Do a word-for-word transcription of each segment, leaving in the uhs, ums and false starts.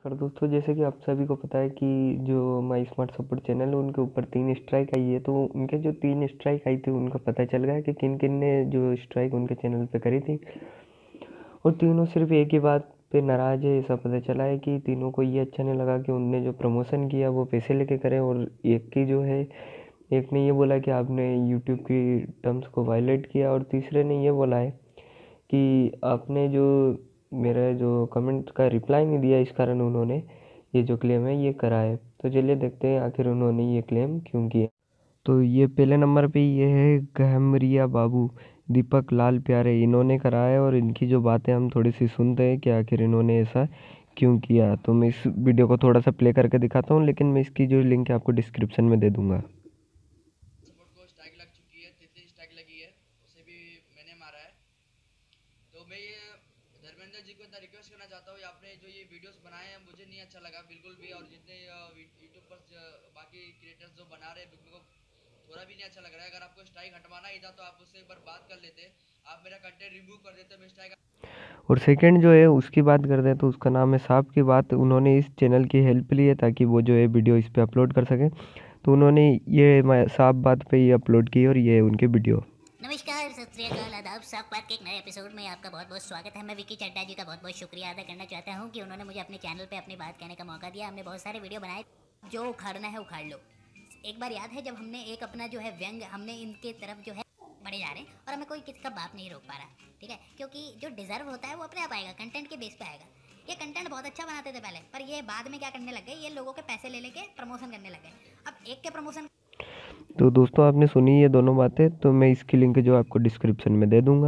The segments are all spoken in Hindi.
और दोस्तों जैसे कि आप सभी को पता है कि जो माई स्मार्ट सपोर्ट चैनल है उनके ऊपर तीन स्ट्राइक आई है, तो उनके जो तीन स्ट्राइक आई थी उनका पता चल गया कि किन किन ने जो स्ट्राइक उनके चैनल पे करी थी। और तीनों सिर्फ एक ही बात पे नाराज़ है, ऐसा पता चला है कि तीनों को ये अच्छा नहीं लगा कि उनने जो प्रमोशन किया वो पैसे लेके करे। और एक की जो है, एक ने ये बोला कि आपने यूट्यूब की टर्म्स को वायलेट किया, और तीसरे ने ये बोला है कि आपने जो मेरा जो कमेंट का रिप्लाई नहीं दिया, इस कारण उन्होंने ये जो क्लेम है ये करा है। तो चलिए देखते हैं आखिर उन्होंने ये क्लेम क्यों किया। तो ये पहले नंबर पे ये है गहमरिया बाबू दीपक लाल प्यारे, इन्होंने करा है। और इनकी जो बातें हम थोड़ी सी सुनते हैं कि आखिर इन्होंने ऐसा क्यों किया। तो मैं इस वीडियो को थोड़ा सा प्ले करके दिखाता हूँ, लेकिन मैं इसकी जो लिंक है आपको डिस्क्रिप्शन में दे दूंगा। सपोर्ट को स्ट्राइक लग चुकी है, जितनी स्ट्राइक लगी है उसे भी मैंने मारा है। तो मैं ये धर्मेंद्र जी को इतना रिक्वेस्ट करना चाहता हूँ, आपने जो ये वीडियोस बनाए हैं मुझे नहीं अच्छा लगा बिल्कुल भी। और जितने यूट्यूब पर बाकी क्रिएटर्स जो बना रहे हैं मेरे को थोड़ा भी नहीं अच्छा लग रहा है। अगर आपको स्ट्राइक हटवाना ही था तो आप उससे एक बार बात कर लेते, आप मेरा कंटेंट रिमूव कर देते, मैं स्ट्राइक। और सेकंड जो है उसकी बात करते हैं तो उसका नाम है साहब की बात। उन्होंने इस चैनल की हेल्प ली है ताकि वो जो है वीडियो इस पे अपलोड कर सकें। तो उन्होंने ये साहब बात पे ये अपलोड की और ये है उनके वीडियो। नमस्कार, सत श्री अकाल, आदाब, साफ बात के एक नए एपिसोड में आपका बहुत बहुत स्वागत है। मैं विकी चड्डा जी का बहुत बहुत शुक्रिया अदा करना चाहता हूं कि उन्होंने मुझे अपने चैनल पे अपनी बात कहने का मौका दिया। हमने बहुत सारे वीडियो बनाए, जो उखाड़ना है उखाड़ लो। एक बार याद है जब हमने एक अपना जो है व्यंग, हमने इनके तरफ जो है बढ़े जा रहे हैं और हमें कोई किसी का बाप नहीं रोक पा रहा, ठीक है, क्योंकि जो डिजर्व होता है वो अपने आप आएगा, कंटेंट के बेस पे आएगा। ये कंटेंट बहुत अच्छा बनाते थे पहले, पर ये बाद में क्या करने लग गए, ये लोगों के पैसे ले लेके प्रमोशन करने लग गए। अब एक के प्रमोशन। तो दोस्तों आपने सुनी ये दोनों बातें, तो मैं इसकी लिंक जो आपको डिस्क्रिप्शन में दे दूंगा।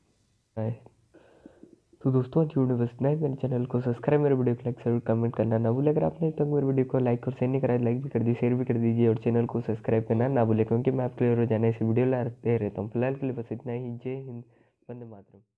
तो दोस्तों आज वीडियो बस इतना ही। मेरे चैनल को सब्सक्राइब, मेरे वीडियो को लाइक शेयर कमेंट करना ना भूलें। अगर आपने तक मेरे वीडियो को लाइक और शेयर नहीं करा, लाइक भी कर दीजिए, शेयर भी कर दीजिए और चैनल को सब्सक्राइब करना ना भूलें, क्योंकि मैं आपके लिए रोजाना ऐसी वीडियो लाते रहता हूँ। फिलहाल के लिए बस इतना ही। जय हिंद, वंदे मातरम।